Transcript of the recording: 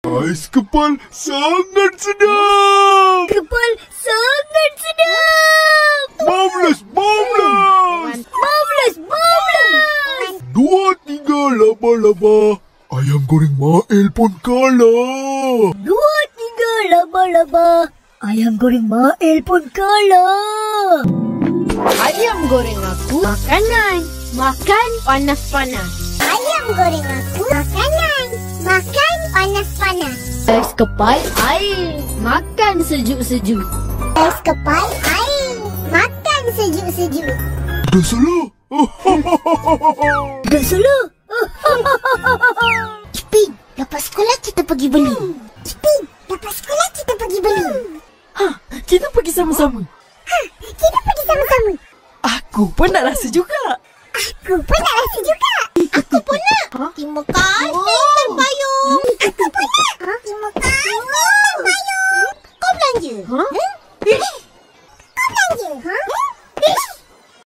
Ais kepal sangat sedap. Kepal sangat sedap. Marvelous, marvelous. Marvelous, marvelous. 2, 3 laba-laba. Ayam goreng Mael pun kalah. 2, 3 laba-laba. Ayam goreng Mael pun kalah. Ayam goreng aku makanan. Makan panas-panas. Ayam goreng aku makanan. Makan panas-panas. Ais kepal air. Makan sejuk-sejuk. Ais kepal air. Makan sejuk-sejuk. Dah salah. Dah salah. Ipin, lepas sekolah kita pergi beli. Ipin, lepas sekolah kita pergi beli. Kita pergi sama-sama. Kita pergi sama-sama. Aku pun nak rasa juga. Aku pun nak rasa juga. Aku pun nak. Terima kasih, Terbayung. Aku pun nak. Terima kasih, Terbayung. Kau belanja? Kau belanja?